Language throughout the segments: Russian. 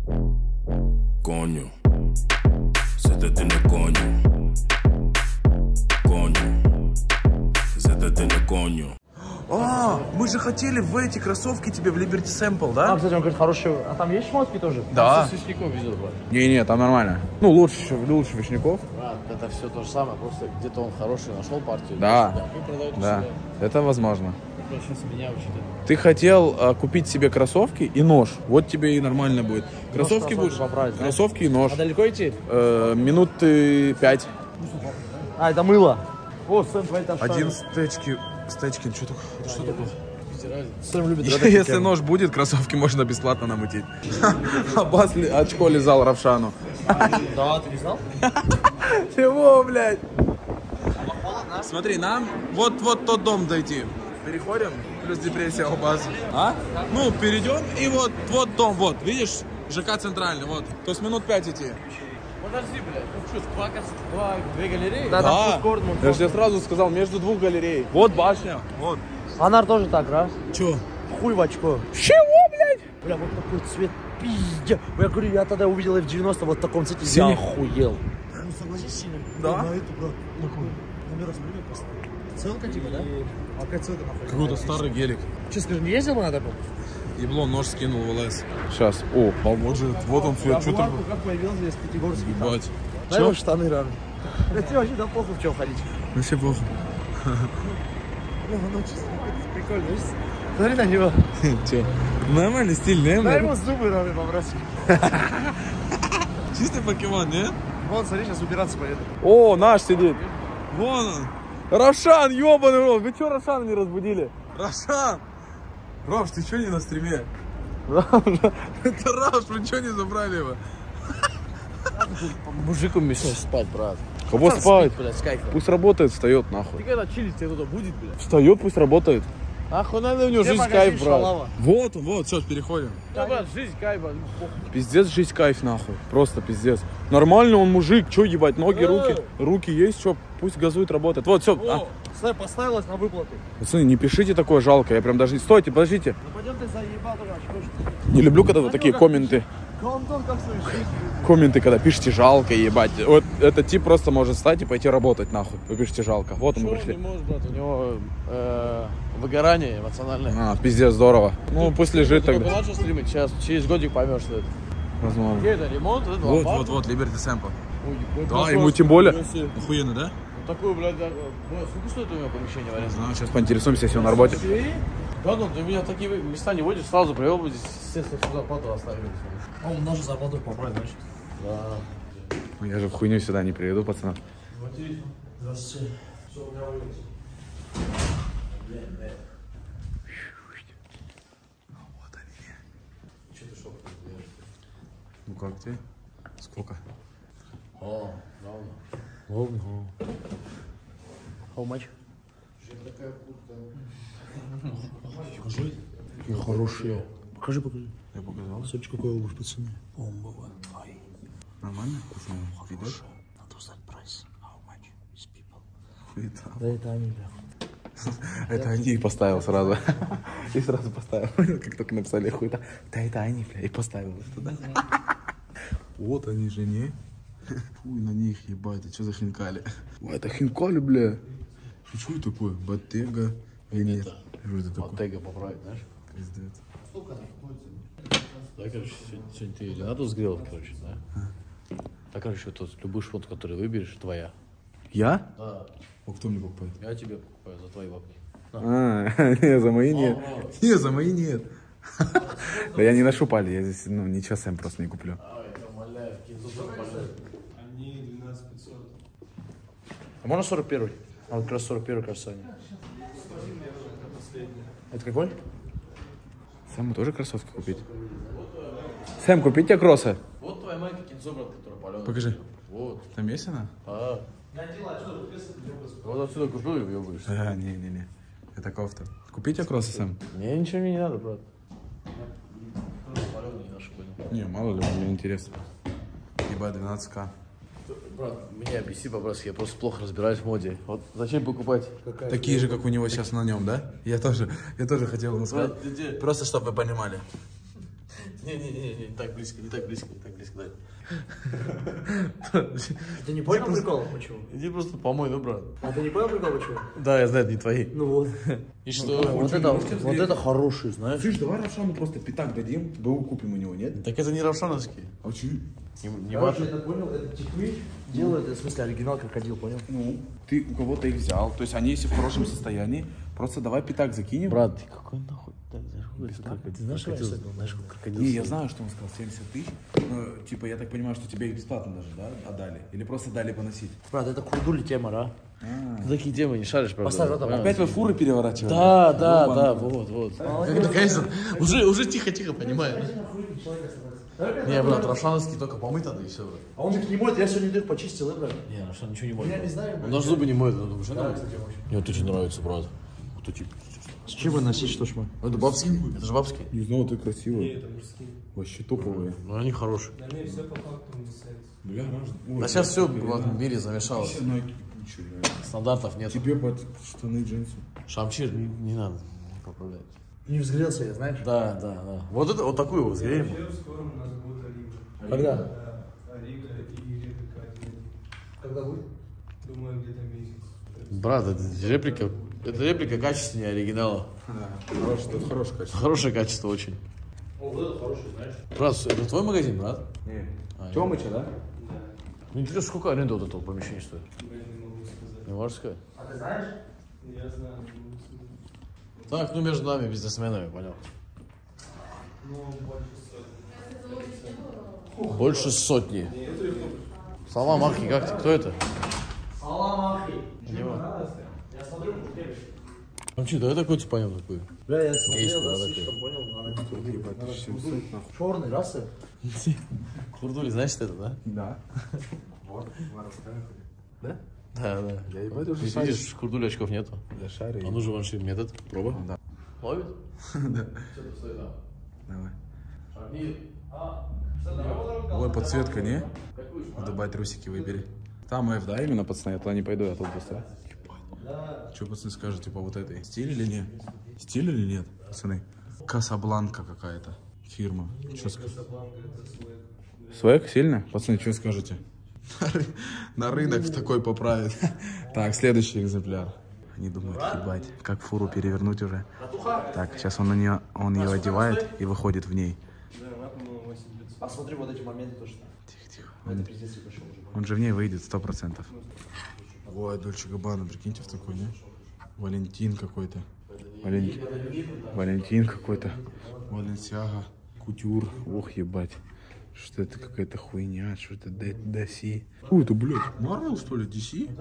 Coño, se te tiene coño. Coño, se te tiene coño. А, мы же хотели в эти кроссовки тебе в Liberty Sample, да? А, кстати, он говорит, хорошие. А там есть шмотки тоже? Да. С Вишняков везет, брат. Не, там нормально. Ну, лучше Вишняков. Брат, это все то же самое, просто где-то он хороший нашел партию. Да. И продает Да, сюда. это возможно. Сейчас меня учит. Ты хотел купить себе кроссовки и нож. Вот тебе и нормально будет. Кроссовки будешь? побрать, да? Кроссовки и нож. А далеко идти? Минут 5. А, это мыло. О, Сэм, твои там Один стечки, что такое? Это что такое? Сэм любит Если нож будет, кроссовки можно бесплатно намутить. Аббас очко лизал Равшану. Да, ты не знал? Чего, блядь? Смотри, нам вот тот дом дойти. Переходим, плюс депрессия у базы. А? Ну, перейдем, и вот дом, вот, видишь, ЖК центральный, вот. То есть минут 5 идти. Подожди, блядь, ну что, две галереи? Да, там фудкорт, я же тебе сразу сказал, между двух галерей. Вот башня, вот. Анар тоже так, да? Чё? Хуй в очко. Чего, блядь? Бля, вот такой цвет, пиздец. Я говорю, я тогда увидел их в 90 вот в таком цвете. Синий? Я охуел. Ну, согласись, синий. Да? На эту, брат. Номера смотри просто. Целка типа, да? А какая целка нахуй? Какой-то старый гелик. Че, скажи, не ездил бы на таком? Ебло, нож скинул в ЛС. Сейчас, вот он цвет, что такое? Как появился здесь Пятигорский? Ебать. Дай ему штаны рано. Да тебе вообще да похуй в чем ходить. Ну все плохо. Ну, честно, это прикольно. Видишь? Смотри на него. Че? Нормальный стиль, не? Дай ему зубы рано побросить. Чистый покемон, не? Вон, смотри, сейчас убираться поеду. О, наш сидит. Вон он. Равшан, ебаный рот. Вы что Равшана не разбудили? Равшан! Равш, ты что не на стриме? Это Равш, вы что не забрали его? Мужику мешает спать, брат. Кого спать? Блядь, с кайфом. Пусть работает, встает Ты нахуй. когда чилить, тебе кто-то будет, блядь? Встает, пусть работает. Охуенно у него Жизнь жизнь кайф, кайф, брат. шалава. Вот он, вот, сейчас переходим. Да, брат, жизнь кайф, брат. Пиздец, жизнь кайф нахуй. Просто пиздец. Нормально он мужик, что ебать, ноги, руки есть, что, пусть газует, работает. Вот, все. О, поставилась на выплаты. Пацаны, не пишите такое жалко, я прям даже... Стойте, подождите. Ну пойдем ты заебал тоже очко. Не люблю, когда вот такие комменты. Антон, как свою жизнь? Комменты, когда пишите жалко, ебать. Вот этот тип просто может встать и пойти работать нахуй. Вы пишете жалко. Вот мы Он не пришли. может, брат, у него выгорание эмоциональное. А, пиздец, здорово. Ну, пусть лежит Ты тогда. начал стримить, сейчас, через годик поймешь, что это. Возможно. Где это, ремонт? Это Вот, Liberty Sample. Ой, ебать, Да, красавчик, ему тем более. нихуя себе. Охуенно, да? Ну, такой, блядь, да, сколько стоит у него помещение, вариант? Ну, сейчас поинтересуемся, если он на работе. Да, ну ты меня в такие места не водишь, сразу привел бы здесь, естественно, всю зарплату оставили. А он нашу зарплату поправит, значит? Да. Ну, я же в хуйню сюда не приведу, пацанов. Здравствуйте. Что у меня улица? Вот они. Че ты шоп делаешь? Ну как тебе? Сколько? О, ровно. How much? Такая куртка. Покажи. Какие хорошие. Покажи. Я показал. Смотрите, какой обувь, пацаны. Бомбовая. Ай. Нормально? Вкусно? Видишь? Надо узнать прайс. How much is people? Хуета. Да это они, бля. Это они и поставил сразу. И сразу поставил. Как только написали хуета. Да это они, бля. И поставил туда. Вот они же, не? Фуй на них, ебать. Это что за хинкали? Ой, это хинкали, бля. Что это такое? Ботега? Или нет? Что это такое? Ботега поправить, знаешь? Пиздец. Да, короче, сегодня ты Ленату сгрел, короче, да? Да, короче, вот тут любую шмотку, которую выберешь, твоя. Я? Да. А кто мне покупает? Я тебе покупаю за твои бабки. Не, за мои нет. Не, за мои нет. Да я не ношу пали, я здесь, ну, ничего сам просто не куплю. Я тебя умоляю, кинзу умоляю. Они 12500. А можно 41-й? А вот как раз 41-й, кажется, они. Это какой? Сэму тоже кроссовки купить? Сэм, купить тебе кроссы? Вот твоя майка кинзо, брат, которая паленая. Покажи. Вот. Там есть она? А. Вот отсюда купил и въебаешься. А, не. Это кофта. Купить тебе кроссы, Сэм? Не, ничего мне не надо, брат. Паленый не наши, понял. Не, мало ли, мне интересно. Ебать, 12к. Брат, меня объясни по-братски, я просто плохо разбираюсь в моде. Вот зачем покупать? Такие же, как у него сейчас на нем, да? Я тоже хотел ему сказать. Брат, Просто, чтобы вы понимали. Не так близко, не так близко, дай. Ты не понял прикол? Почему? Иди просто помой, ну, брат. А ты не понял прикол? Почему? Да, я знаю, это не твои. Ну вот. И что? Вот это хороший, знаешь. Слышь, давай Равшану просто пятак дадим, БУ купим у него, нет? Так это не равшановские. А че? Не Короче, ваши. это понял, это типы делают, это в смысле оригинал крокодил, понял? Ну, ты у кого-то их взял, то есть они если в хорошем состоянии, просто давай пятак закинем. Брат, ты какой нахуй? Ты знаешь, что я сегодня, знаешь, крокодил? Не, я знаю, что он сказал, 70 тысяч. Но, типа, я так понимаю, что тебе их бесплатно даже, да, отдали? Или просто дали поносить? Брат, это курдули тема, да? Ты такие темы не шаришь, правда? Поставь вот так. Опять вы фуры переворачивали? Да, вот. Наконец-то, уже тихо, понимаю. Не, брат, равшановский только помыть надо и все, брат. А он их не моет, я сегодня их почистил, брат. Не, Равшан ничего не моет. Я не знаю, Он даже зубы не моет, думаешь, да? Мне вот очень нравится, брат. Вот эти. С чем вы носить, что ж мы? Это бабские? Это же бабские? Не знаю, ты красивый. Это мужские. Вообще топовые. Ну, они хорошие. На мне все по факту не секс. Бля, А сейчас все в этом мире замешалось. Тебе Стандартов нет. под штаны джинсы. Шамчир не надо поправлять. Не взгрелся я, знаешь? Да. Вот это, вот такую вот взгреем. Вообще скоро у нас будет Орига. Когда? Да, Орига и реплика один. Когда будет? Думаю, где-то месяц. Брат, это реплика качественнее оригинала. Да, хорошее качество. Хорошее качество очень. О, вот это хороший, знаешь? Брат, это твой магазин, брат? Нет. Тёмыча, да? Да, Ну, интересно, сколько аренда вот этого помещения стоит? я не могу сказать. Не можешь сказать? А ты знаешь? Я знаю, не могу сказать. Так, ну между нами, бизнесменами, понял. Ну, больше 100. Больше сотни. Салам, Ахи, как ты? Кто это? Салам, ахи. Него. Я смотрю, купили. Ну что, давай такой типа понял такой. Бля, я Есть, смотрел, да, да, слишком понял, надо Ебать, черный расы. Курдули, знаешь, что это, да? Да. Да? Я ебать уже Ты видишь, Курдули очков нету. Я шарю. А нужен ваншип метод. Проба. Да. Ловит? Да. Что-то стоит, да. Давай. Шагни. Ой, подсветка, не? В Дубай трусики выбери. Там F, да, именно, пацаны? Я туда не пойду, я тут просто. Что, пацаны, скажете по вот этой? Стиль или нет? Стиль или нет, пацаны? Касабланка какая-то фирма. Что скажете? Свек сильно? Пацаны, что скажете? На рынок в такой поправит. Так, следующий экземпляр. Они думают, ебать, как фуру перевернуть уже. Так, сейчас он ее одевает и выходит в ней. Да, она, по-моему, 8500. А смотри, вот эти моменты точно. Тихо. Это пиздец и пошел уже. Он же в ней выйдет 100%. Ой, Дольче Габбана, прикиньте, в такой, не? Валентин какой-то. Валентин какой-то. Валенсиага. Кутюр. Ох, ебать. Что это какая-то хуйня, что это DC. Ой, это, блядь, Marvel, что ли, DC?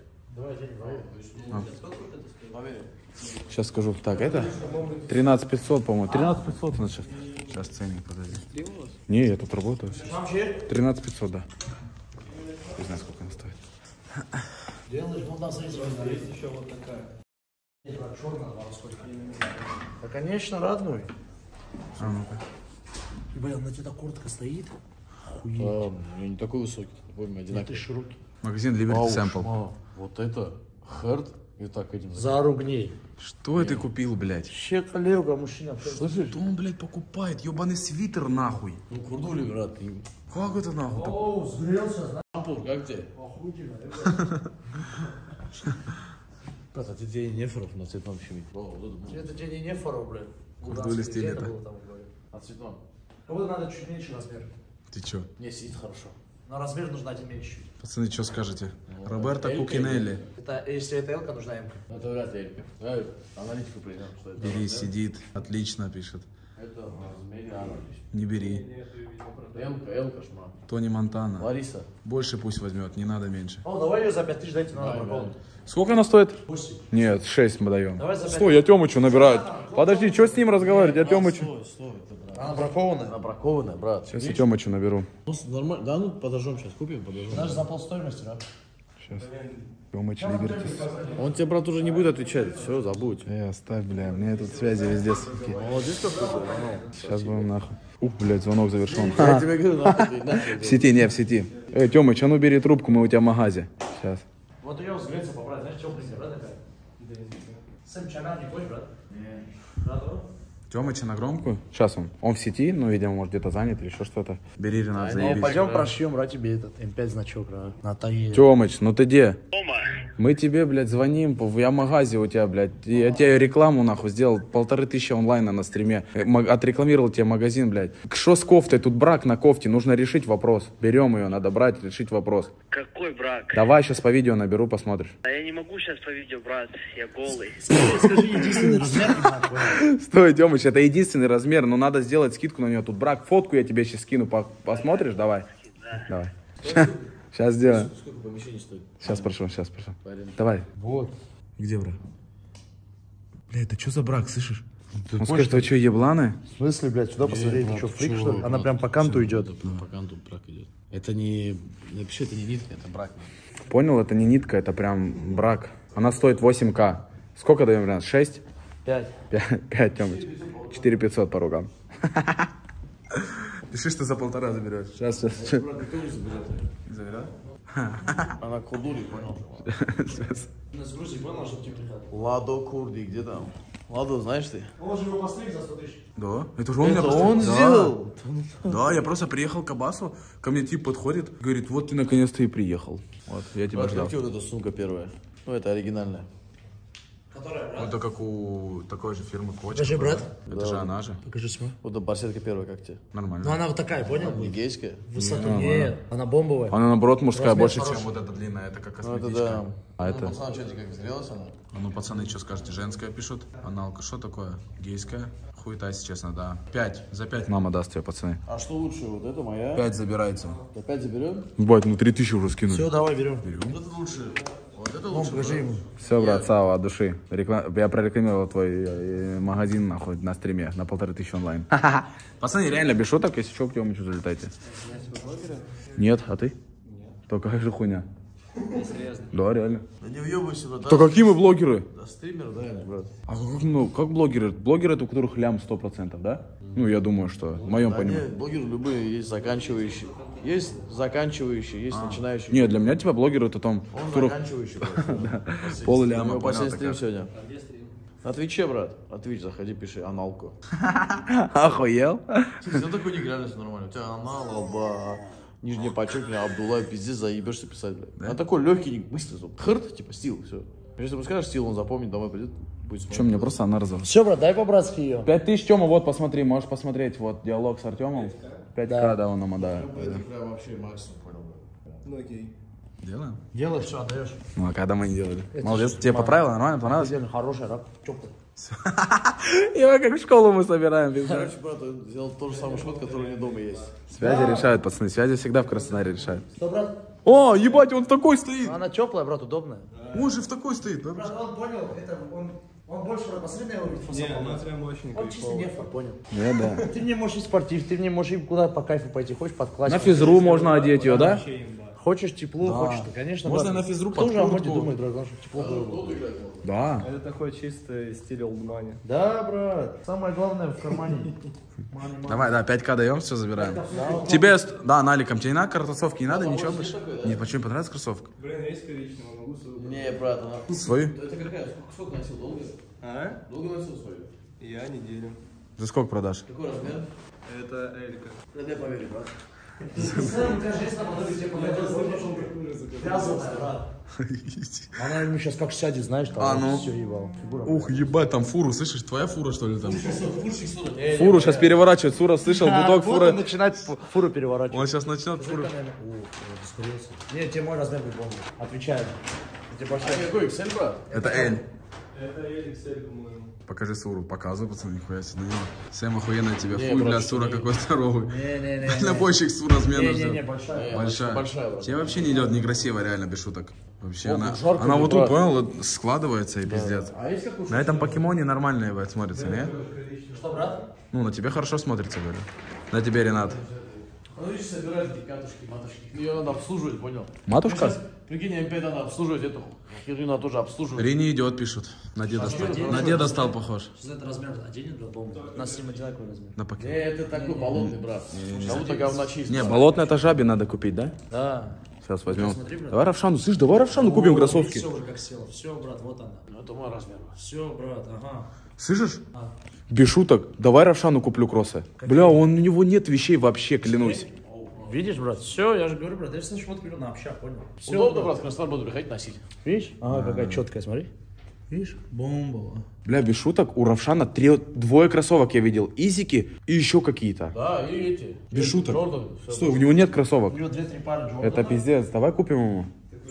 Сейчас скажу. Так, это 13 500, по-моему. 13 500 у нас сейчас. Сейчас ценник, подожди. Не, я тут работаю. 13 500, да. Не знаю, сколько она стоит. Делаешь, вот нас есть еще вот такая. Черная, да, конечно, родной. А ну-ка. Блин, на тебя куртка стоит. Я не такой высокий, помню, Ты одинаковый. широкий. Магазин Liberty Sample. Вот это Херд и так этим. За ругней. Что ты купил, блядь? Ще коллега, мужчина. Слышишь? Что он, блядь, покупает? Ебаный свитер, нахуй. Ну, Курдули, брат. Как это, нахуй? Оу, сгрелся, знаешь. Шампур, как тебе? Охуительно. Брат, а ты день неферов на цветном щемить. Это тебе не фару, блядь. Курдули стиль это. А цветном? Вот надо чуть меньше размер. Ты чё? Не, сидит хорошо. Но размер нужно один меньше. Пацаны, что скажете? Роберто Элька Кукинелли. Это, если это L-ка, нужна M-ка. Это вряд ли Элька. Давай аналитику придем, что это. Бери, сидит. Отлично пишет. Это в размере анализ. Не бери. Элка, шма. Тони Монтана. Лариса. Больше пусть возьмет, не надо меньше. О, давай ее за 5000 дайте, надо пополнить. Сколько она стоит? 8. Нет, 6 мы даем. Давай за 5. Стой, я Тёмычу набираю. Подожди, что с ним разговаривать? Я Тёмычу. Стой, это брат. Она бракованная. Она бракованная, брат. Сейчас я Тёмычу наберу. Ну, нормально. Да, ну подождем сейчас, купим, подождем. Даже за полстоимости, да? Сейчас. Тёмыч Либертис. Он тебе, брат, уже не будет отвечать. Все, забудь. Оставь, бля, у меня тут связи везде, суки. Молодец какой-то, Сейчас будем нахуй. Ух, блядь, звонок завершен. Я тебе говорю, нахуй. В сети, не, в сети. Тёмыч, а ну бери трубку, мы у тебя в магазе. Сейчас. Вот ее взгляться поправить, знаешь, тепленькая, брат, такая? Сэм Чамян не хочешь, брат? Нет. Брат, Тёмыча на громкую? Сейчас он в сети, ну, видимо, может, где-то занят или еще что-то. Бери, Ренат, заебись. Пойдем прошьем, брат, тебе этот М5 значок, на Таге. Тёмыч, ну ты где? Мы тебе, блядь, звоним, я в магазе у тебя, блядь. Я тебе рекламу, нахуй, сделал 1500 онлайна на стриме. Отрекламировал тебе магазин, блядь. Что с кофтой? Тут брак на кофте, нужно решить вопрос. Берем ее, надо брать, решить вопрос. Какой брак? Давай сейчас по видео наберу, посмотришь. А я не могу сейчас по видео, брат, я голый. Скажи, единственный размер, ебать. Стой, Тёмыч, это единственный размер, но надо сделать скидку на нее. Тут брак, фотку я тебе сейчас скину, посмотришь, давай. Давай. Сейчас сделаем. Сколько помещений стоит? Сейчас прошу. Давай. Вот. Где брак? Бля, это что за брак, слышишь? Он скажет, вы что, ебланы? В смысле, блядь, сюда посмотреть, ты что, фрик, что ли? Она прям по канту идет. По канту брак идет. Это не... Напиши, это не нитка, это брак. Понял, это не нитка, это прям брак. Она стоит 8К. Сколько даем, Ренат? 6? 5. 5, Тёмыч. 4500 по рукам. Пиши, что за 1,5 заберешь. Сейчас. Заберет? Она кудури, понял? Сейчас. Ладо Курди, где там? Ладо, знаешь ты? Он же его постриг за 100 тысяч. Да, это же он меня Это просто- он Да. сделал? Да, я просто приехал к Абасу, ко мне тип подходит, говорит, вот ты наконец-то и приехал. Вот, я тебя Брат, ждал. как тебе вот эта сумка первая? Ну, это оригинальная. Это как у такой же фирмы Кочка. Покажи, брат. Это же она же. Покажи свой. Вот эта барсетка первая, как тебе? Нормально. Ну она вот такая, понял? Не гейская? Высоту нет, она бомбовая. Она наоборот мужская, Размер больше, хороший. чем вот эта длинная. Это как Ну, это косметичка. да. А это? Пацан, что тебе как зрелась она? Ну, пацаны, что скажете? Женская пишут. Аналка, что такое? Гейская? Хуета, если честно, да. 5. За 5 мама даст тебе, пацаны. А что лучше, вот это моя? 5 забирайте. Опять заберем? Бать, ну 3000 уже скинули. Все, давай берем. Вот это лучше. Вот это Он, лучше. покажи ему. Все, брат, Сава, от души. Я прорекламировал твой магазин, нахуй, на стриме, на 1500 онлайн. Пацаны, реально, без шуток, если что, к Тёмычу залетайте. Нет, а ты? Нет. Только как же хуйня? Да, реально. Да не въебайся, брат. То какие мы блогеры? Да стример, да, брат. А как, ну, как блогеры? Блогеры, это у которых лям 100%, да? Ну, я думаю, что, в моем Да понимании. нет, блогеры любые, есть заканчивающие. Есть начинающие. Нет, для меня, типа, блогеры, это там, Он которых заканчивающий, брат. пол У ляма, него понял, последний такая. стрим сегодня. На Твиче, брат. На Твич заходи, пиши аналку. Охуел? Ну такой нереально все нормально. У тебя анал, лба, нижнее подчеркивание, Абдулла, пиздец, заебешься писать, блядь. Он такой легкий, быстрый, хырт, типа стил, все. Если ему скажешь стил, он запомнит, домой придет, будет смотреть. Че, мне просто она разорвалась. Все, брат, дай по-братски ее. 5000, Тёма, вот посмотри, можешь посмотреть, вот диалог с Артемом. 5К, да, он нам отдает. Это прям вообще максимум, понял, блядь. Ну окей. Делаем? Делай, все, отдаешь. Ну, а когда мы не делали? Молодец, тебе поправила, нормально, понравилось? Отдельно, хорошая, рак, теплый. Его как в школу мы собираем. Короче, брат, он сделал тот же самый шот, который у меня дома есть. Связи решают, пацаны, связи всегда в Краснодаре решают. Что, брат? О, ебать, он в такой стоит. Она теплая, брат, удобная. Он же в такой стоит, да? Брат, он понял, это он больше посмотри на его вид Не, она прям очень Он чисто кайфовая. нефа, понял. Да. Ты мне можешь и спортив, ты мне можешь и куда по кайфу пойти. Хочешь под классику? На физру можно одеть ее, да? Вообще имба. Хочешь тепло, хочешь, конечно. Можно брат. на физру Кто под же о моде куртку. думает, брат, чтобы тепло было? Да. Это такой чистый стиль олдмани. Да, брат. Самое главное в кармане. Давай, да, 5К даем, все забираем. Тебе, да, наликом, тебе не надо кроссовки, не надо, ничего больше? Нет, почему понравилась кроссовка? Блин, есть коричневая, могу свою. Не, брат, она... Свою? Это какая? Сколько носил? Долго? А? Долго носил свою? Я неделю. За сколько продашь? Какой размер? Это Элька. Да дай поверить, брат. Она ему сейчас как сядет, знаешь, там А, ну. все ебал. Фигура. Ух, ебать, там фуру, слышишь, твоя фура, что ли, там? Фуршик сюда. Фуру сейчас переворачивает, Сура слышал, гудок Вот он фуры. начинает фуру переворачивать. Он сейчас начнет фуру. Нет, тебе мой размер будет помню. Отвечаю. Тебе большая. Какой XL, брат? Это Эль. Это XL, по-моему. Покажи Суру, показывай, пацаны, нихуя себе на него. Сэм охуенная тебе, Не, хуй, брат, бля, Сура какой здоровый. Не-не-не. Дальнобойщик Сура размера Не-не-не, ждет. большая. Большая. Большая, брат. Тебе вообще не идет некрасиво, реально, без шуток. Вообще, она жарко вот мне, тут, брат. понял, вот складывается и пиздец. А есть какой-то? На этом покемоне нормально, ебать, смотрится, не? Что, брат? Ну, на тебе хорошо смотрится, говорю. На тебе, Ренат. Ну, видишь, собираешь эти катушки, матушки. Ее надо обслуживать, понял? Матушка? Сейчас, прикинь, М5 надо обслуживать, эту херню надо тоже обслуживать. Рени идет, пишут. На деда стал. На деда стал похож. Что за это размер? Оденет, брат, бомбу? У нас с ним одинаковый размер. На Не, покемон. это такой болотный, брат. Как будто говна чистый. Не, болотное это жабе надо купить, да? Да. Сейчас возьмем. Смотри, брат. Давай Равшану, слышь, давай Равшану купим кроссовки. Все уже как село. Все, брат, вот она. Ну, это мой размер. Все, брат, ага. Слышишь? Без шуток, давай Равшану куплю кроссы. Бля, у него нет вещей вообще, клянусь. Видишь, брат, все, я же говорю, брат, я же вот беру на общак, понял? Все, Удобно, брат, в Краснодар буду приходить носить. Видишь? Ага, какая четкая, смотри. Видишь? Бомба. Бля, без шуток, у Равшана двое кроссовок я видел. Изики и еще какие-то. Да, и эти. Без шуток. Джордан, всё. Стой, у него нет кроссовок. У него 2-3 пары Джордан. Это пиздец, давай купим ему.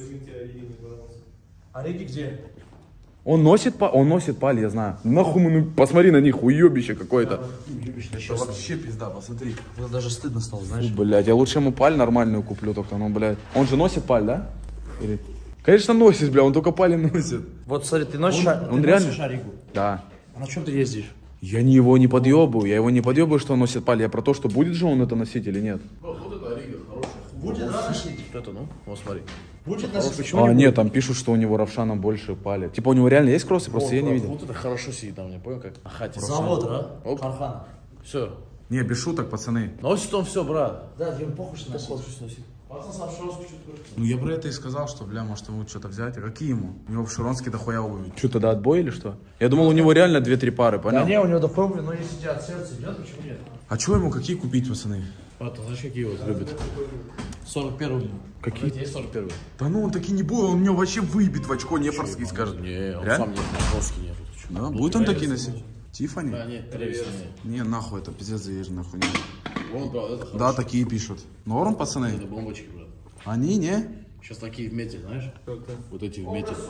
А Риги где? Он носит паль, я знаю. Нахуй, ну посмотри на них, уебище какое-то. Вообще пизда, посмотри. Мне даже стыдно стало, знаешь. Блять, я лучше ему паль нормальную куплю, только, ну, блядь. Он же носит паль, да? Или... Конечно носит, бля, он только пали носит. Вот смотри, ты носишь, он реально... носишь Аригу. Да. А на чем ты ездишь? Я его не подъебываю, что он носит паль. Я про то, что будет же он это носить или нет. Вот это Рига хорошая. Будет, да, носить? Это, ну, вот смотри. Будет носить, почему А, не нет, там пишут, что у него Равшана больше пали. Типа у него реально есть кроссы, просто я не видел. Вот это хорошо сидит там, не понял, как на хате. Завод, да? Оп. Кархана. Все. Не, без шуток, пацаны. Носит он все, брат. Да, ему похуй, что носить. Ну я про это и сказал, что, бля, может ему что-то взять. А какие ему? У него в Широнске дохуя обуви. Что, тогда отбой или что? Я думал, у него реально 2-3 пары, понял? Да не, у него дохуя, но если тебя от сердца идет, почему нет? А что ему какие купить, пацаны? Вот, знаешь, какие вот любят? 41-й. Какие? Есть 41-й? Да ну он таки не будет, он у него вообще выебет в очко, нефорский скажет. Не, он Реально? сам не жесткий нет. Да, будет он такие носить? Тиффани? Да, нет, Тревис не. Не, нахуй, это пиздец заезжен, нахуй. Не. Вон, брат, это хорошо. Да, такие пишут. Норм, пацаны? Это бомбочки, брат. Они, не? Сейчас такие в мете, знаешь? Вот эти в мете.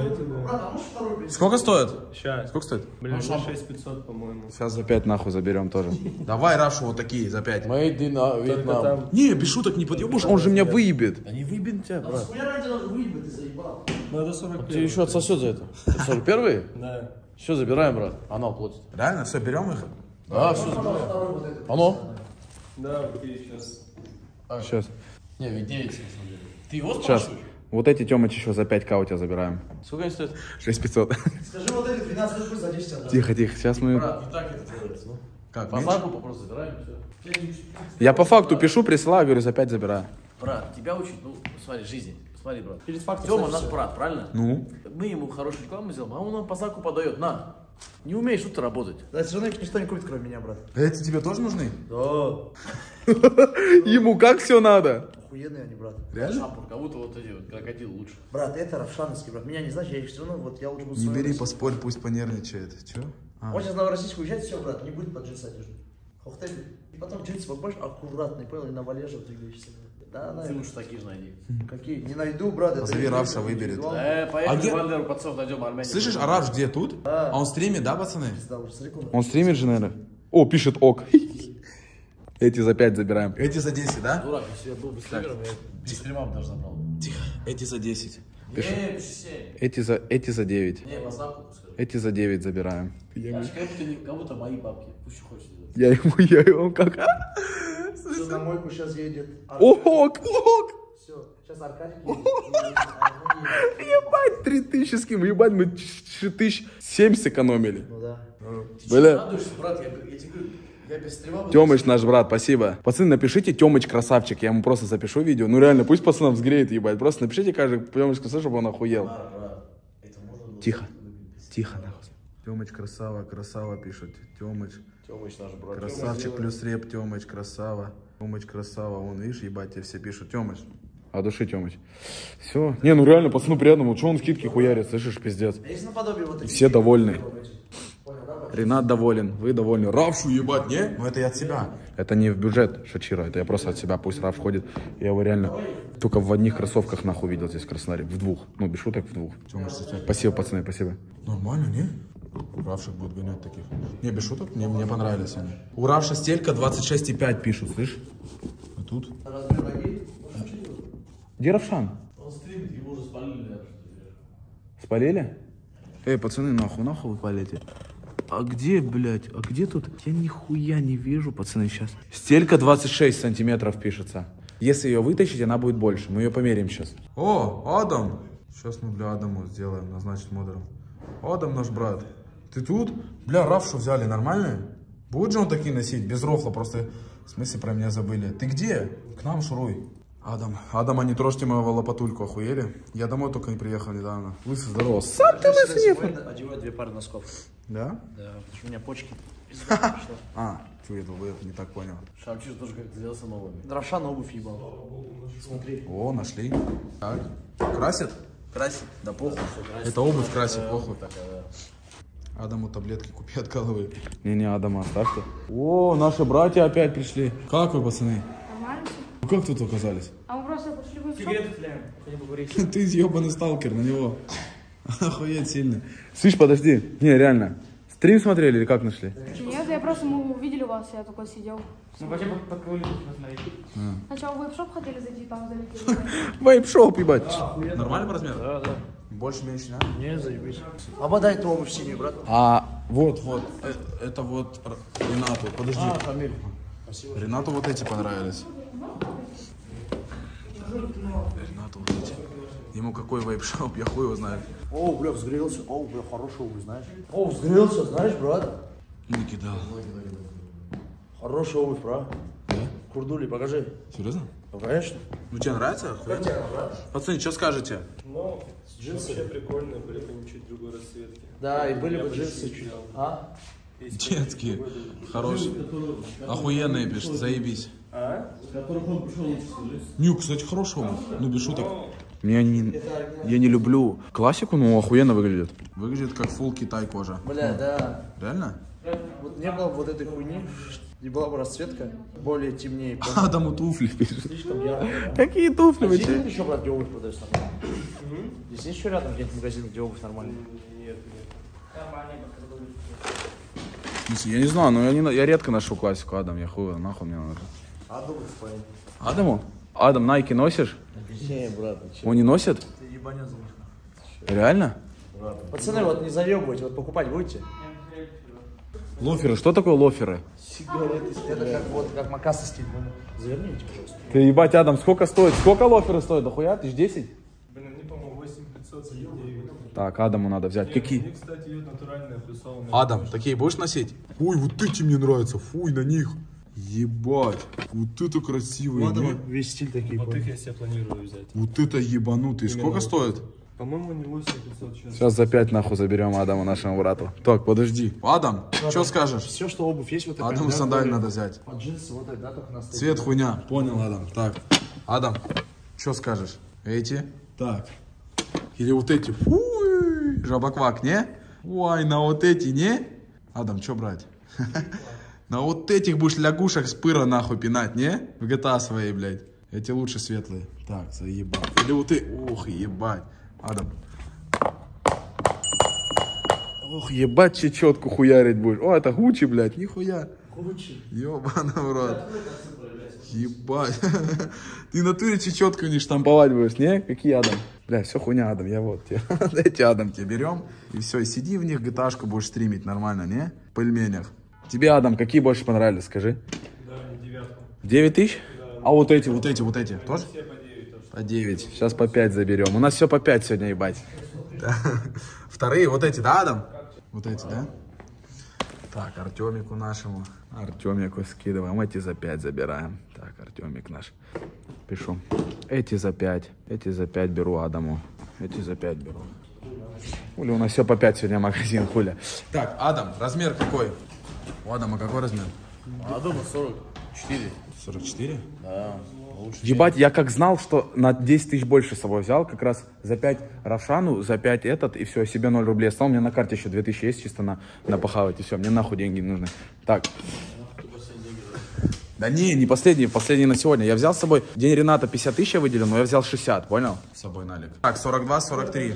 Сколько стоит? Сейчас. Сколько стоит? Блин, 6500, по-моему. Сейчас за 5 нахуй заберем тоже. Давай, Рашу, вот такие, за 5. Made in Vietnam. там- Не, без шуток не подъебешь, он же меня выебет. Да не выбин тебя, брат. Хуя ради надо выебать, ты заебал. Надо 41. Тебе еще отсосет за это. 41-й? Да. Все, забираем, брат. Анал платит. Реально, все, берем их? Да, все, забираем. Оно? Да, окей, сейчас. Сейчас. Не, ведь 9, на самом деле. Ты его Сейчас. спрашиваешь? Вот эти, Тёмыч, еще за 5К у тебя забираем. Сколько они стоят? 6500. Скажи, вот эти 12 пусть за 10 отдам. Тихо, тихо, сейчас мы... Брат, не так это делается, ну. Как, По меньше? факту просто забираем, все. Я по факту пишу, присылаю, говорю, за 5 забираю. Брат, тебя учат, ну, смотри, жизни. Смотри, брат. Перед фактом Тёма ставишь наш всё. брат, правильно? Ну? Мы ему хорошую рекламу сделаем, а он нам по знаку подает. На. Не умеешь тут работать. Да, все равно их никто не купит, кроме меня, брат. Эти тебе тоже нужны? Да. Ему как все надо? Охуенные они, брат. Реально? Шампур, как будто вот эти вот крокодилы лучше. Брат, это равшановский, брат. Меня не знаешь, я их все равно, вот я лучше буду Не свою бери, носить. поспорь, пусть понервничает. Че? Он сейчас в Новороссийск уезжает, все, брат, не будет под джинсы одежды. Хохтель. И потом джинсы покупаешь аккуратный, понял, и на валеже вот двигаешься. Да, Ты наверное. лучше такие же найди. Какие? Не найду, брат. это Позови индивидуал. Равша, выберет. Поехали где- в Валеру пацанов найдем, Армению. Слышишь, а Равш где, тут? А он стримит, да, пацаны? Да, уже смотри, куда. Он стримит же, наверное. О, пишет ок. Эти за 5 забираем. Эти за 10, да? Дурак, если я был бы стримером, я без стрима бы даже забрал. Тихо. Эти за 10. Не, пиши 7. Эти за 9. Не, по знаку пускай. Эти за 9 забираем. Знаешь, кому-то мои бабки. Пусть что хочет делать. Я ему как... Все, на мойку сейчас едет. Ок, ок. Все, сейчас Аркадий едет. Ебать, 3000 с кем? Ебать, мы 6007 сэкономили. Ну да. Бля. Радуешься, брат, я тебе говорю, я без стрима буду. Тёмыч наш брат, спасибо. Пацаны, напишите Тёмыч красавчик, я ему просто запишу видео. Ну реально, пусть пацанам взгреет, ебать. Просто напишите каждый Тёмыч красавчик, чтобы он охуел. Это можно было. Тихо, тихо, нахуй. Тёмыч красава, красава пишут. Тёмыч, Тёмыч наш брат. красавчик плюс реп, Тёмыч красава. Тёмыч красава, вон, видишь, ебать, тебе все пишут. Тёмыч, от души Тёмыч. Все. Не, ну реально, пацану приятно, вот что он скидки хуярит, слышишь, пиздец. Есть наподобие вот таких. Все довольны. Понял, да, брат? Ренат доволен, вы довольны. Равшу ебать, не? Ну это я от себя. Это не в бюджет Шачира, это я просто от себя, пусть Равш ходит. Я его реально только в одних кроссовках нахуй видел здесь в Краснодаре. В двух. Ну, без шуток, в двух. Спасибо, пацаны, спасибо. Нормально, не? Равшик будет гонять таких. Не, без шуток, мне понравились они. У Равша стелька 26,5 пишут, слышь? А тут? Размер ноги. Где Равшан? Он стримит, его уже спалили, наверное. Спалили? Эй, пацаны, нахуй вы палите? А где, блядь, а где тут? Я нихуя не вижу, пацаны, сейчас. Стелька 26 сантиметров пишется. Если ее вытащить, она будет больше. Мы ее померяем сейчас. О, Адам! Сейчас мы для Адама сделаем, назначить модером. Адам наш брат. Ты тут? Бля, Равшу взяли, нормально? Будет же он такие носить? Без рофла, просто в смысле про меня забыли. Ты где? К нам шуруй. Адам, не трожьте моего лопатульку, охуели? Я домой только не приехал недавно. Лысый, здорово. Сам ты лысый, нет? Одеваю 2 пары носков. Да? Да, потому что у меня почки. А, чё, я долбоёб, не так понял. Шамчиш тоже как сделался новыми. Равшан обувь ебал. Смотри. О, нашли. Так, красит? Красит. Да похуй. Это обувь красит, похуй. Адаму таблетки купи от головы. Не, Адама оставьте. О, наши братья опять пришли. Как вы, пацаны? Нормально всё? Ну как тут оказались? А мы просто пошли в шоп. Ты ебаный сталкер на него. Охуеть сильно. Слышь, подожди. Не, реально. Стрим смотрели или как нашли? Нет, я просто, мы увидели вас, я такой сидел. Ну, вообще, подковыли посмотреть. Сначала в вейп-шоп хотели зайти, там залетели. Вейп-шоп, ебать. Нормально по размеру? Да, да. Больше, меньше, да? Не, заебись. Ободай эту обувь синюю, брат. А, вот. Это вот Ренату. Подожди. Шамиль. Ренату вот эти понравились. Ренату вот эти. Ему какой вейп-шоп, я хуй его знаю. О, бля, взгрелся. О, бля, хорошая обувь, знаешь. О, взгрелся, знаешь, брат. Не кидал. Хорошая обувь, брат. Да? Курдули, покажи. Серьезно? Ну, конечно. Ну тебе нравится? Пацаны, что скажете? Ну, джинсы вообще прикольные, были бы чуть другой расцветки. Да, и были бы джинсы чуть. А? Детские. Хорошие. Охуенные, пишет, заебись. А? Ню, кстати, хороший обувь. Ну, без шуток. Я не люблю классику, но охуенно выглядит. Выглядит как фулл Китай кожа. Бля, да. Реально? Вот не было бы вот этой хуйни, и была бы расцветка более темнее. Адаму туфли пишет. Слишком ярко, да? Какие туфли А вы? здесь нет еще, брат, где обувь продается нормально? Здесь есть еще рядом где-нибудь магазин, где обувь нормальная? Я не знаю, но я редко ношу классику, Адам, я хуй, нахуй мне надо. А обувь твоя? Адаму? Адам, Найки носишь? Не, брат, Он не носит? ты ебанешь за них. Реально? Пацаны, вот не заебывайте, вот покупать будете? Лоферы, что такое лоферы? Сигареты, это как вот, как макасы стиль. Заверните, пожалуйста. Ты ебать, Адам, сколько стоит? Сколько лоферы стоят? Дохуя? 1000? Блин, они, по-моему, 8500 за 9. Так, Адаму надо взять. Какие? Они, кстати, идут натуральные, плюсованные. Адам, такие будешь носить? Ой, вот эти мне нравятся, фуй на них. Ебать, вот это красивые. Ладно, не? весь стиль такие. Вот их я себе планирую взять. Вот это ебанутые. Сколько вот стоит? По-моему, они 8500 сейчас. Сейчас за 5 нахуй заберем Адаму, нашему брату. Так, подожди. Адам, что скажешь? Все, что обувь есть, вот такая. Адаму да, сандалии более- надо взять. Вот джинсы, вот это, да, только на столе. Цвет хуйня. Понял, Адам. Так, Адам, что скажешь? Эти? Так. Или вот эти? Фуй, жабаквак, не? Ой, на вот эти, не? Адам, что брать? На вот этих будешь лягушек с пыра нахуй пинать, не? В GTA своей, блядь. Эти лучше светлые. Так, заебал. Или вот ты... Ох, ебать. Адам. Ох, ебать, чечетку хуярить будешь. О, это Гуччи, блядь, нихуя. Гуччи. Ёбаный в рот. Ебать. Ты в натуре чечетку не штамповать будешь, не? Какие, Адам? Бля, все хуйня, Адам, я вот тебе. Эти, Адам, тебе берем. И все, и сиди в них, GTA-шку будешь стримить нормально, не? В пельменях. Тебе, Адам, какие больше понравились, скажи? Да, 9. 9000? А вот эти тоже? Все по 9 тоже. По 9. Сейчас по 5 заберем. У нас все по 5 сегодня, ебать. Да. Вторые, вот эти, да, Адам? Вот эти, да? Так, Артемику нашему. Артемику скидываем. Эти за 5 забираем. Так, Артемик наш. Пишу. Эти за 5. Эти за 5 беру Адаму. Эти за 5 беру. Хули, у нас все по 5 сегодня магазин, хуля. Так, Адам, размер какой? У Адама какой размер? Адама 44. 44? Да. Лучше. Ебать, я как знал, что на 10 тысяч больше с собой взял, как раз за 5 Равшану, за 5 этот, и все, себе 0 рублей оставил. У меня на карте еще 2000 есть, чисто на похавать, и все, мне нахуй деньги не нужны. Так. Да не последние на сегодня. Я взял с собой, день Рената 50 тысяч я выделил, но я взял 60, понял? С собой налик. Так, 42, 43.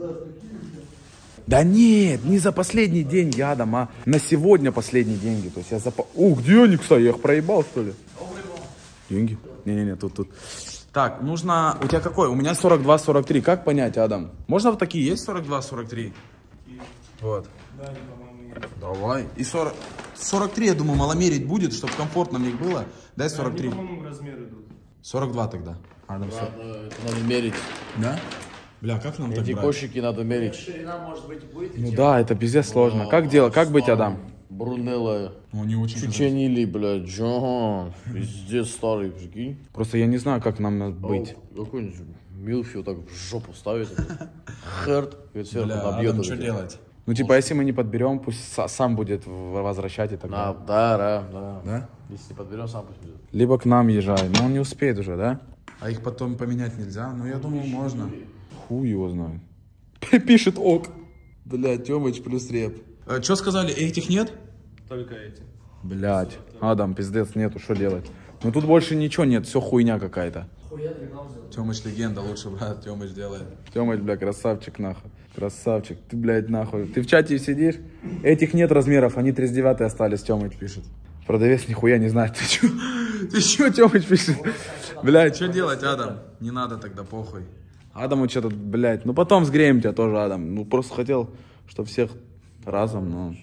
Да нет, не за последний день, Ядом, а на сегодня последние деньги. То есть я за... где они, кстати, я их проебал, что ли? Деньги? Не-не-не, тут. Так, нужно... У тебя какой? У меня 42, 43. Как понять, Адам? Можно вот такие? Есть 42, 43? Вот. Да, они, по-моему, есть. Давай. И 40... 43, я думаю, маломерить будет, чтобы комфортно мне было. Дай 43. Они, по-моему, в размер идут. 42 тогда. Адам, Ладно, это надо мерить. Да? Бля, как нам так Эти брать? кошики надо мерить. Ширина, может быть, будет Ну идти. да, это пиздец сложно. Как делать? Как быть, Адам? Брунелла. Ну, они очень... Чученили, блядь, Джон. Пиздец старый, прикинь. Просто я не знаю, как нам надо быть. Какой-нибудь Милфи вот так в жопу ставит. Херт. И сверху Бля, набьет. Адам, что делать? Ну, типа, если мы не подберем, пусть сам будет возвращать и так далее. Да. Да? Если не подберем, сам пусть будет. Либо к нам езжай. Но он не успеет уже, да? А их потом поменять нельзя? Ну, я думаю, можно. Хуй его знает. Пишет ок. Бля, Тёмыч плюс реп. Что сказали, этих нет? Только эти. Блять, Адам, пиздец, нету, что делать? Ну тут больше ничего нет, все хуйня какая-то. Тёмыч легенда, лучше, брат, Тёмыч делает. Тёмыч, бля, красавчик, нахуй. Красавчик, ты, блядь, нахуй. Ты в чате сидишь, этих нет размеров, они 39 остались, Тёмыч пишет. Продавец нихуя не знает, ты чё? Ты чё, Тёмыч пишет? Блядь, что делать, Адам? Не надо тогда, похуй. Адаму что-то, блядь, ну потом сгреем тебя тоже, Адам. Ну просто хотел, чтобы всех разом, но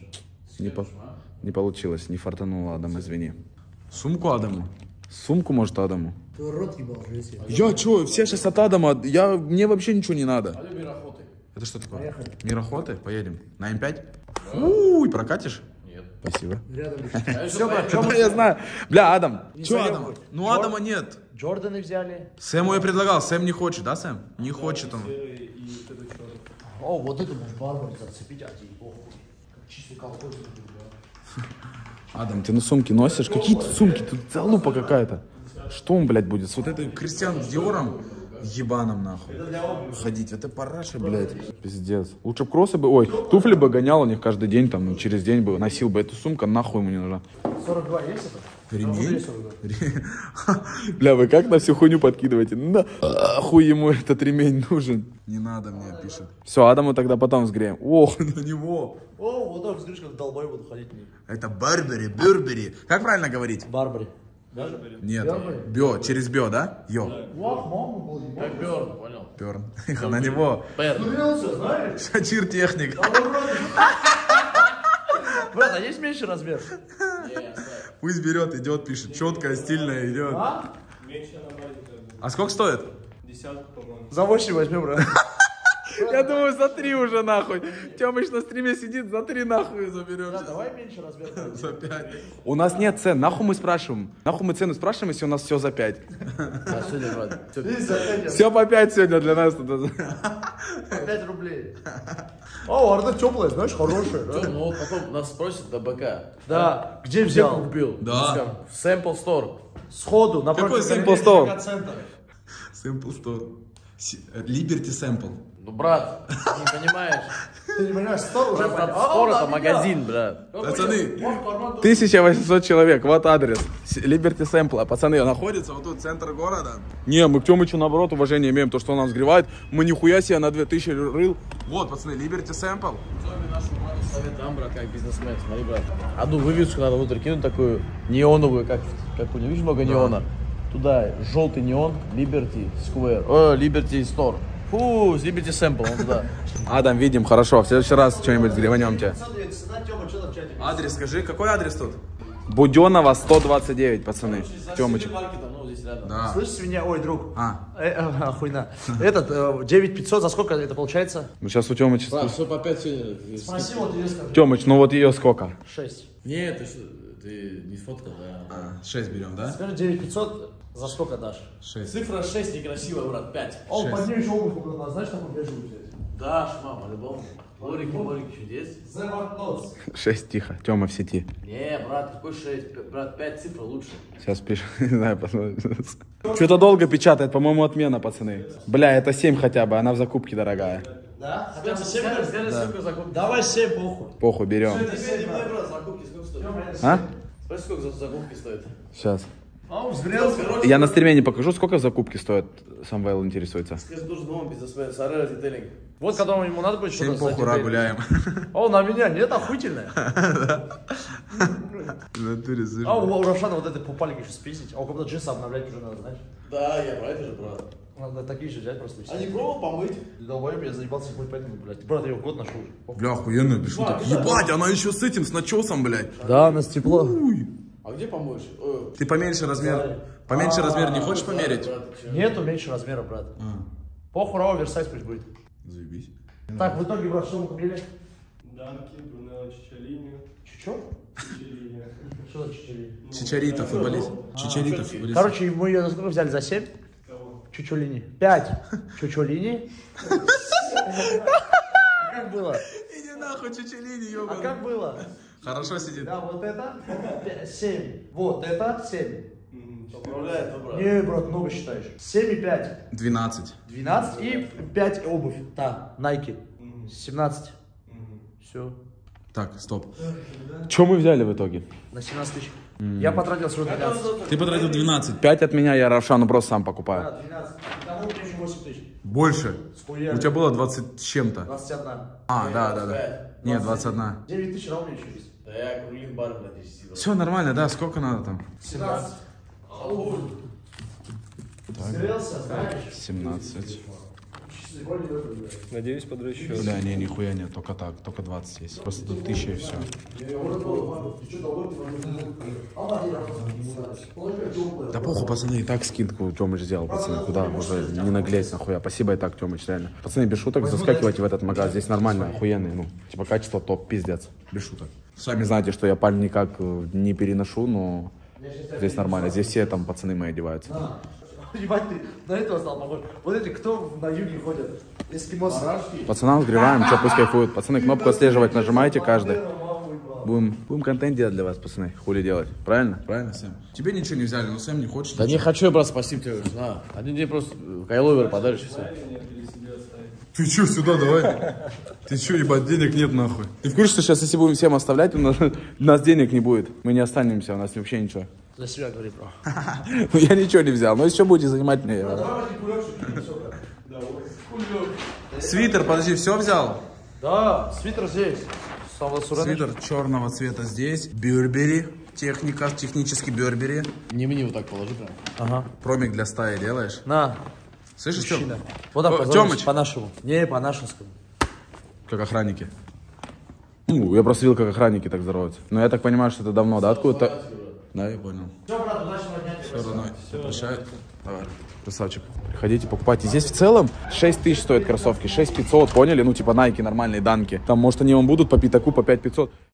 не получилось, не фартануло, Адам, извини. Сумку Адаму? Сумку, может, Адаму? Ты рот ебал, жесть. Я чё, все сейчас от Адама, мне вообще ничего не надо. Это что такое? Поехали. Мир охоты? Поедем. На М5? Уй, прокатишь? Нет. Спасибо. Все, брат, Да, я знаю. Бля, Адам. Чё заебывай. Адам? Ну Адама нет. Джорданы взяли. Сэму я предлагал, Сэм не хочет, да, Сэм? Не хочет он. О, вот это можешь барбар зацепить, а тебе похуй. Как чистый колхозник. Адам, ты на сумки носишь? Какие-то сумки, тут залупа какая-то. Что он, блядь, будет? С вот этой Кристиан Диором ебаном, нахуй. Ходить, это параша, блядь. Пиздец. Лучше б кроссы бы, ой, туфли бы гонял у них каждый день, там, ну, через день бы носил бы эту сумку, нахуй ему не нужна. 42 есть это? Ремень? Бля, вы как на всю хуйню подкидываете? Нахуй ему этот ремень нужен. Не надо мне, пишет. Все, Адаму тогда потом сгреем. Ох, на него. О, вот так, смотришь, как долбой буду ходить. Это Барбери, Бюрбери. Как правильно говорить? Барбари. Нет, Бё, через Бё, да? Йо. Как Бёрн, понял? Бёрн. На него. Шачир техник. Брат, а есть меньший размер? Пусть берет, идет, пишет. Четкая, стильная идет. Меньше на маленькая. А сколько стоит? Десятку, по-моему. За 8 возьмем, брат. Я думаю, за 3 уже нахуй. Тёмыч на стриме сидит, за 3 нахуй заберем. Да, давай меньше размер. За 5. У нас нет цен, нахуй мы спрашиваем? Нахуй мы цену спрашиваем, если у нас все за 5? А сегодня, брат, Все по 5 сегодня для нас. 5 рублей. О, Арда теплая, знаешь, хорошая. ну вот потом нас спросят до БК. Да, где Где взял? купил? Да. В Sample Store. Сходу, напротив. Какой галереи Sample Store? ЖК-центра. Sample Store. Liberty Sample. Ну, брат, ты не понимаешь. Ты не понимаешь, стор уже Этот Store это магазин, брат. Пацаны, 1800 человек, вот адрес. Liberty Sample. Пацаны, находится вот тут центр города. Не, мы к Тёмычу наоборот уважение имеем, то, что он нам сгревает. Мы нихуя себе на 2000 рыл. Вот, пацаны, Liberty Sample. Совет нам, брат, как бизнесмен. Смотри, брат. Одну вывеску надо внутрь кинуть, такую неоновую, как у него, видишь, много неона. Туда желтый неон, Liberty Square, Liberty Store. Фу, Liberty Sample, он туда. Адам, видим, хорошо. В следующий раз что-нибудь сгреванем тебя. Адрес. Адрес скажи, какой адрес тут? Буденова 129, пацаны. Тёмыч. Ну, здесь рядом. Да. Слышь, свинья, ой, друг. А. Этот, 9500, за сколько это получается? Ну сейчас у Тёмыча. Брат, все по 5 сегодня. Спроси, вот ее скажи. Тёмыч, ну вот ее сколько? 6. Нет, ты не сфоткал, да? 6 берем, да? Скажи, 9500, за сколько дашь? 6. Цифра 6 некрасивая, брат, 5. Он под ней еще обувь купил, знаешь, такую бежевую взять? Дашь, мама, по-любому. Лорики чудес. The Banknotes. 6, тихо. Тёма в сети. Не, брат, какой 6? Брат, 5 цифр лучше. Сейчас пишет. Не знаю, посмотрим. Что-то долго печатает, по-моему, отмена, пацаны. Бля, это 7 хотя бы, она в закупке дорогая. Да? Скажи, сколько закупки. Давай 7, похуй. Похуй, берем. Брат, закупки сколько стоит? А? Спроси, сколько закупки стоит. Сейчас. А он взгрел. Я на стриме не покажу, сколько в закупке стоит. Сам Вайл интересуется. Скажи, должен новым бизнесмен, Сарера Детейлинг. Вот, которому ему надо будет что-то 7 похуй, задеть. гуляем. О, на меня, нет, охуительная. В натуре, слышишь? А у Равшана вот этой пупалики еще спиздить. А у кого-то джинсы обновлять уже надо, знаешь? Да, я про это же, брат. Надо такие же взять просто. А не пробовал помыть? Долбоёб, я заебался их мыть, поэтому, блядь. Брат, я его год нашел уже. Бля, охуенно, без шуток. Ебать, она еще с этим, с начесом, блядь. Да, у нас тепло. А где помоешь? Ты поменьше размер. Поменьше размер не хочешь померить? Нету меньше размера, брат. Похуй, оверсайз пусть будет. Заебись. Так, в итоге, брат, что мы купили? Данки, Брунелло, Чичолини. Чучо? Чичолини. Что за чучолини? Чичарита, футболист. Чичарита, футболист. Короче, мы ее за сколько взяли? За 7? Кого? Чучолини. 5. Чучолини. Как было? Иди нахуй, Чичалини, А как было? Хорошо сидит. Да, вот это 7. Вот это 7. Поправляет, ну, брат. Не, брат, много считаешь. 7 и 5. 12. 12 и 5 обувь. Да, Nike. 17. Все. Так, стоп. Что мы взяли в итоге? На 17 тысяч. Я потратил свой 12. Ты потратил 12. 5 от меня, я Равшану просто сам покупаю. Да, 12. Тому мне еще 8 тысяч. Больше. Схуяли. У тебя было 20 с чем-то. 21. А, да. Нет, 21. 9 тысяч равно еще есть. Да я Круглин бар на 10. Все нормально, да? Сколько надо там? 17. Сгорелся, знаешь? 17. Надеюсь, подры еще. Бля, не, нихуя нет, только так, только 20 есть. Просто тут 1000 и все. Да похуй, пацаны, и так скидку Тёмыч сделал, пацаны, куда уже не наглеть, нахуя. Спасибо и так, Тёмыч, реально. Пацаны, без шуток, заскакивайте в этот магаз, здесь нормально, охуенный, ну, типа качество топ, пиздец, без шуток. Сами знаете, что я паль никак не переношу, но здесь нормально, здесь все там пацаны мои одеваются. Ебать, ты на этого стал похож. Вот эти, кто на юге ходят? Эскимосы. Пацанам сгреваем, что пусть кайфуют. Пацаны, кнопку отслеживать нажимайте каждый. Будем контент делать для вас, пацаны. Хули делать. Правильно? Правильно, Сэм? Тебе ничего не взяли, но Сэм не хочет. Да не хочу, брат, спасибо тебе. На, один день просто кайловер подаришь и все. Ты чё, сюда давай? Ты чё, ебать, денег нет нахуй. Ты в курсе, что сейчас, если будем всем оставлять, у нас денег не будет. Мы не останемся, у нас вообще ничего. За себя говори, бро. Ну я ничего не взял, но если что будете занимать мне. Свитер, подожди, все взял? Да, свитер здесь. Свитер черного цвета здесь. Бюрбери. Техника, технический Бюрбери. Не мне вот так положи прям. Ага. Промик для стаи делаешь? На. Слышишь, Мужчина. Тём? Вот так, Тёмыч. по-нашему. Не, по-нашему. Как охранники. Ну, я просто видел, как охранники так здороваются. Но я так понимаю, что это давно, да? Откуда-то... Да, я понял. Все, брат, удачного дня. Все, родной. Прощай. Давай. Красавчик. Приходите, покупайте. Здесь в целом 6 тысяч стоят кроссовки, 6500, поняли? Ну, типа Nike, нормальные данки. Там, может, они вам будут по пятаку, по 5500.